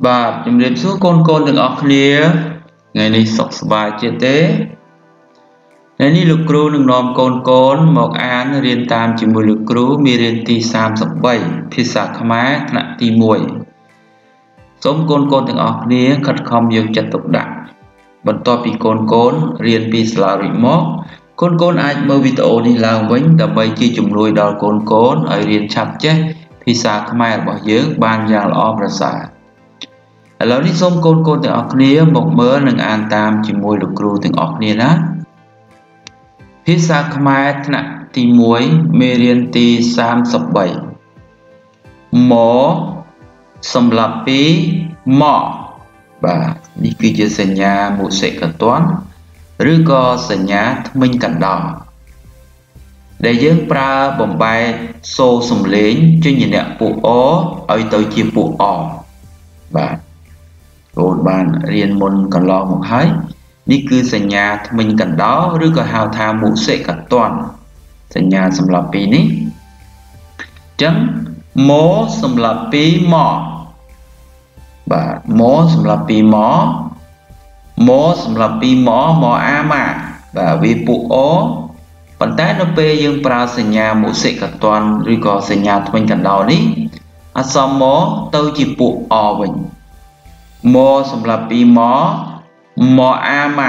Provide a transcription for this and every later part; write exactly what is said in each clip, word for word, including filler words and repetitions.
បាទជំរាបសួរកូនកូនទាំងអស់គ្នាថ្ងៃនេះសុខសប្បាយជាទេថ្ងៃនេះលោកគ្រូនឹងនាំកូនកូនមកអានរៀនតាមជាមួយលោកគ្រូមេរៀនទីសាមសិបបីភាសាខ្មែរថ្នាក់ទីមួយសូមកូនកូនទាំងអស់គ្នាខិតខំយកចិត្តទុកដាក់បន្ទាប់ពីកូនកូនរៀនពីសាលារួចមកកូនកូនអាចមើលវីដេអូនេះឡើងវិញដើម្បីជាជំនួយដល់កូនកូនឲ្យរៀនឆាប់ចេះភាសាខ្មែររបស់យើងបានយ៉ាងល្អប្រសើរឥឡូវនេះសូមកូនកូនទាំងអស់គ្នាមកមើលនិងអានតាមជាមួយលោកគ្រូទាំងអស់គ្នាណាភាសាខ្មែរថ្នាក់ទីមួយមេរៀនទីសាមសិបបីមកសម្រាប់ពីមកបាទនេះគឺជាសញ្ញាមុសិកតន្ទឬក៏សញ្ញាធ្មេញកណ្ដោដែលយើងប្រើបំបែកសូរសំឡេងចេញជាអ្នកពួកអឲ្យទៅជាពួកអបាទកូនបានរៀនមុនកន្លងមកហើយនេះគឺសញ្ញាធ្មេញកណ្ដោឬក៏ហៅថាមុសិកតន្ទសញ្ញាសម្រាប់ពីនេះអញ្ចឹងមកសម្រាប់ពីមកបាទមកសម្រាប់ពីមកមកសម្រាប់ពីមកមកអាម៉ាបាទវាពួកអប៉ុន្តែនៅពេលយើងប្រើសញ្ញាមុសិកតន្ទឬក៏សញ្ញាធ្មេញកណ្ដោនេះអក្សរមកទៅជាពួកអវិញមកសម្រាប់ពីមកមកអាម៉ា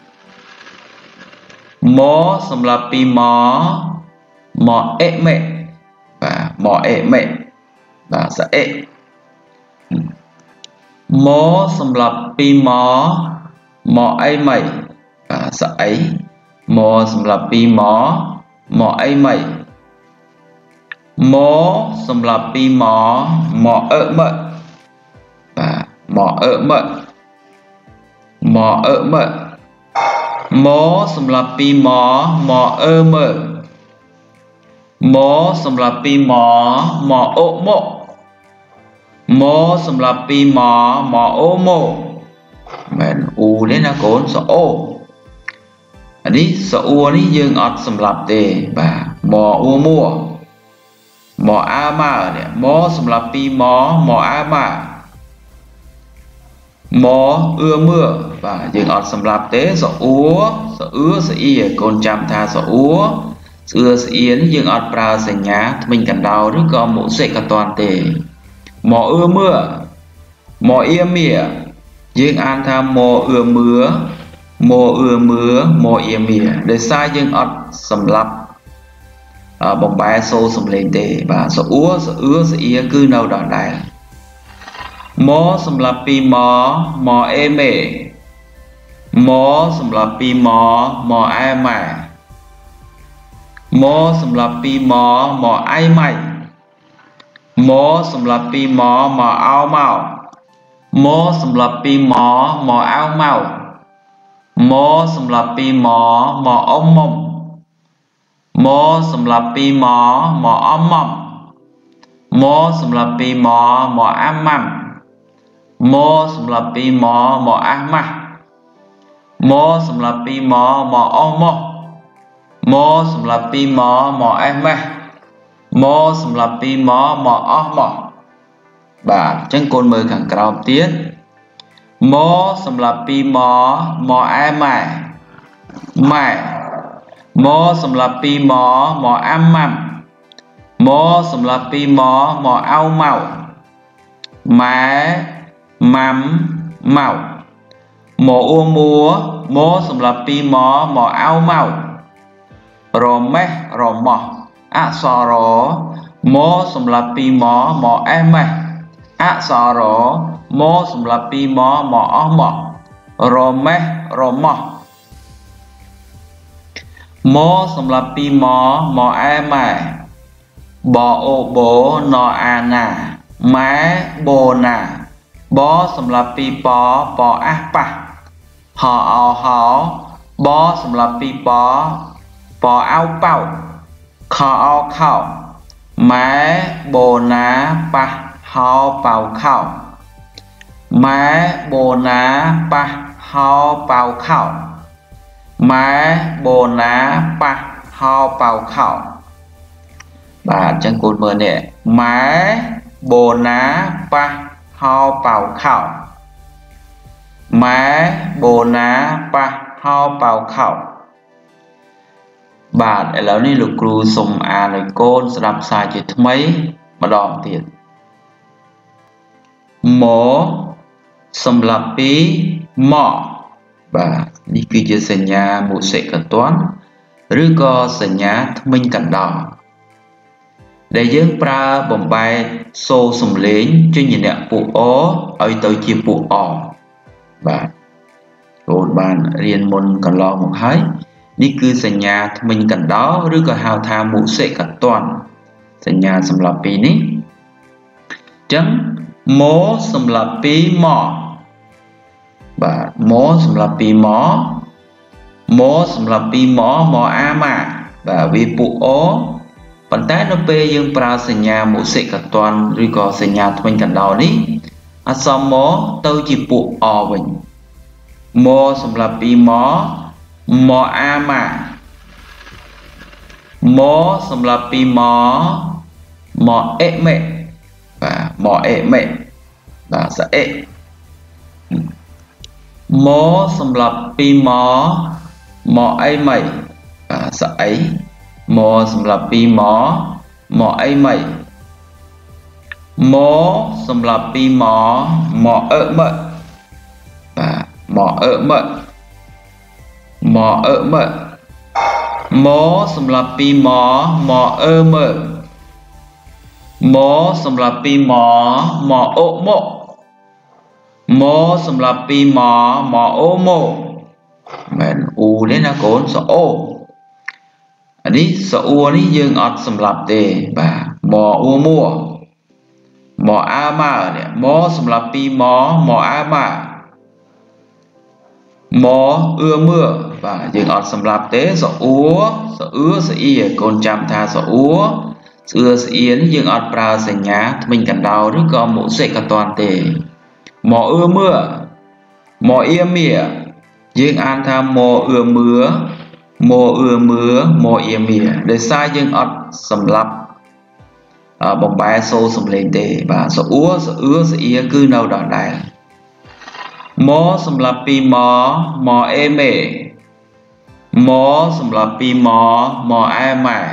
មកសម្រាប់ពីមកមកអេមេបាទមកអេមេបាទស្អេមកសម្រាប់ពីមកមកអីម៉ៃបាទស្អីមកសម្រាប់ពីមកមកអីម៉ៃមកសម្រាប់ពីមកមកអឺម៉ឺបាទមកអឺម៉ឺមកអឺម៉ឺមកសម្រាប់ពីមកមកអឺម៉ឺមកសម្រាប់ពីមកមកអូមកមកសម្រាប់ពីមកមកអូមកមែនអ៊ូនេះណាកូនសអូអានេះសអ៊ូនេះយើងអត់សម្រាប់ទេបាទមកអ៊ូមួមកអាម៉ានេះមកសម្រាប់ពីមកមកអាម៉ាមកអឿមឿបាទយើងអត់សម្រាប់ទេសអ៊ូសអឿសអ៊ីកូនចាំថាសអ៊ូស្អឿស្អៀនេះយើងអត់ប្រើសញ្ញាធ្មេញកណ្ដោឬក៏មុសិកតន្ទទេមកអឿមឿមកអៀមៀយើងអានថាមកអឿមឿមកអឿមឿមកអៀមៀដោយសារយើងអត់សម្រាប់បំបែសូរសំឡេងទេបាទសអ៊ូសអឿស្អៀគឺនៅដដែលមកសម្រាប់ពីមកមកអេមេមកសម្រាប់ពីមកមកអែម៉ែមកសម្រាប់ពីមកមកអៃម៉ៃមកសម្រាប់ពីមកមកអោម៉ៅមកសម្រាប់ពីមកមកអៅម៉ៅមកសម្រាប់ពីមកមកអ៊ំមុំមកសម្រាប់ពីមកមកអ៊ំមុំមកសម្រាប់ពីមកមកអាម៉ាំមកសម្រាប់ពីមកមកអាម៉ាស់មកសម្រាប់ពីមកមកអ៊ំម៉ោះមកសម្រាប់ពីមកមកអេម៉េះមកសម្រាប់ពីមកមកអស់ម៉ោះបាទអញ្ចឹងកូនមើលខាងក្រោមទៀតមកសម្រាប់ពីមកមកអែម៉ែម៉ែមកសម្រាប់ពីមកមកអាម៉ាំមកសម្រាប់ពីមកមកអៅម៉ៅម៉ែម៉ាំម៉ៅមកអ៊ូមួមកសម្រាប់ពីមកមកអៅម៉ៅរម៉េះរម៉ោះអក្សរមកសម្រាប់ពីមកមកអេម៉េះអក្សរមកសម្រាប់ពីមកមកអស់ម៉ោះរម៉េះរម៉ោះមកសម្រាប់ពីមកមកអេម៉ែបអូបូណអាណាម៉ែបូណាបសម្រាប់ពីបបអះប៉ះហអោហោបសម្រាប់ពីបបអៅប៉ៅខអោខោម៉ែបូណាប៉ះហោប៉ៅខោម៉ែបូណាប៉ះហោប៉ៅខោម៉ែបូណាប៉ះហោប៉ៅខោបាទអញ្ចឹងកូនមើលនេះម៉ែបូណាប៉ះហ hao bào khảo má bồ ná pa hao bào khảo bạn ở lâu ní lục cừu sùng à lời côn sẽ làm sai chỉ mấy mà đòn tiền mỏ sầm lập bí mỏ và đi kia chia sẻ nhà một sẽ cả toán rư co sẻ nhà mình cần đỏ để dưỡng pra bồng bay xô sùng lính cho nhìn đẹp phụ ó ở tới chia phụ ỏ và rồi bạn riêng môn cần lo một hái đi cư sẻ nhà mình cần đó rư co hào thà một sẽ cả toàn sẻ nhà sầm lập bí ní chấm mỏ sầm lập bí mỏ và mỏ sầm lập bí mỏ mỏ sầm lập bí mỏ mỏ a mà và vì phụ ó bản tái nó pe dương pra sẻ nhà một sẽ cả toàn rồi có sẻ nhà mình cần đào ní à sao mỏ tôi chỉ phụ o mình mỏ sầm lập bí mỏ mỏ a mà mỏ sầm lập bí mỏ mỏ ệ mẹ và mỏ ệ mẹ và sẽ ệ mỏ sầm lập bí mỏ mỏ ai mày và sẽ ấy mỏ sầm lập bí mỏ mỏ ai mày mỏ sầm lập bí mỏ mỏ ợ mợ và mỏ ợ mợ mỏ ợ mợ mỏ sầm lập bí mỏ mỏ ơ mợ mỏ sầm lập bí mỏ mỏ ộ mộ mỏ sầm lập bí mỏ mỏ ô mộ mình u đến là cốn sợ ô anh đi sợ u anh dương ọt sầm lập đề và mỏ u mua mỏ a ma này mỏ sầm lập bí mỏ mỏ a ma mỏ ưa mưa và dương ọt sầm lập tế sợ u sợ ưa sợ y còn chạm tha sợ u ưa sợ y dương ọt pra sẻ nhà mình cần đào rất có một sẽ cả toàn tề mỏ ưa mưa mỏ yên mỉa dương an tham mỏ ưa mưa mỏ ưa mưa mỏ yên mỉa để sai dương ọt sầm lập à, bóng bay xô sầm lên tề và sợ ưa sợ ưa sợ y cứ nào đỏ đại mỏ sầm lập bí mỏ mỏ ê mẹ mỏ sầm lập bí mỏ mỏ ai mày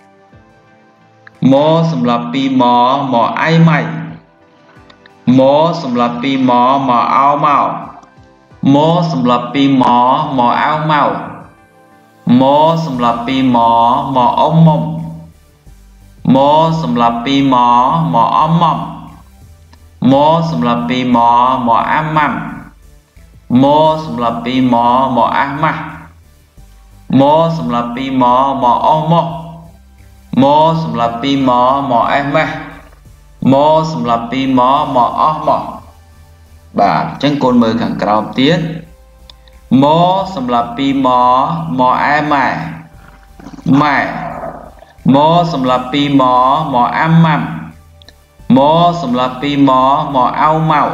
mỏ sầm lập bí mỏ mỏ ai mày mỏ sầm lập bí mỏ mỏ áo màu mỏ sầm lập bí mỏ mỏ áo màu mỏ sầm lập bí mỏ mỏ ống mông mỏ sầm lập bí mỏ mỏ ống mông mỏ sầm lập bí mỏ mỏ ám mầm mỏ sầm lập bí mỏ mỏ ám mầm mỏ sầm lập bí mỏ mỏ ống mông mỏ sầm lập bí mỏ mỏ ám mầm mỏ sầm lập bí mỏ mỏ ống mông bạn chân côn mơ càng cao tiết mỏ sầm lập bí mỏ mỏ ám mày mày mỏ sầm lập bí mỏ mỏ ám mầm mỏ sầm lập bí mỏ mỏ áo màu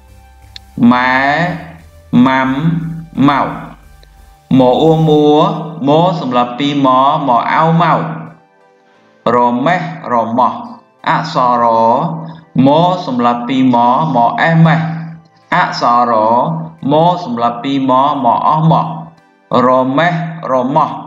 má mắm màu mỏ ô múa mỏ sầm lập bí mỏ mỏ áo màu rò mé rò mỏ à sò rò mỏ sầm lập bí mỏ mỏ em mày à sò rò mỏ sầm lập bí mỏ mỏ ó mỏ rò mé rò mỏ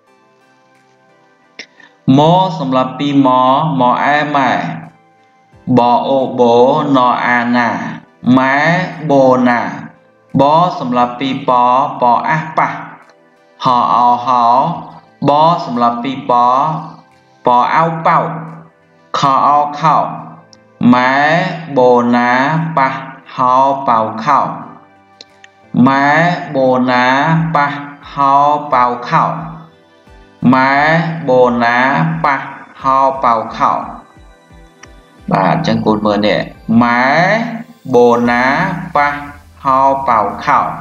mỏ sầm lập bí mỏ mỏ em mày bò ô bố nọ à nà má bồ nà bó sầm lập bí bó bó ác pa họ ảo họ bó sầm lập bí bó bó áo bao khó áo khảo má bồ ná pa hao bao khảo má bồ ná pa hao bao khảo má bồ ná pa hao bao khảo bạn chân côn mơ nè má bồ ná pa hao bao khảo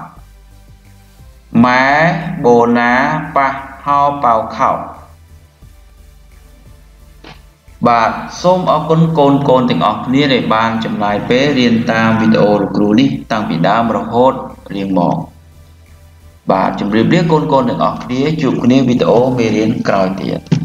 má bồ ná pa hao bao khảo bạn xôm ở con côn côn tình ọc nia để bàn chấm lại bé riêng tam video được rồi đi tăng bị đá mà hốt riêng mỏ bạn chấm riêng biết côn côn tình ọc nia chụp nia video mê riêng còi tiền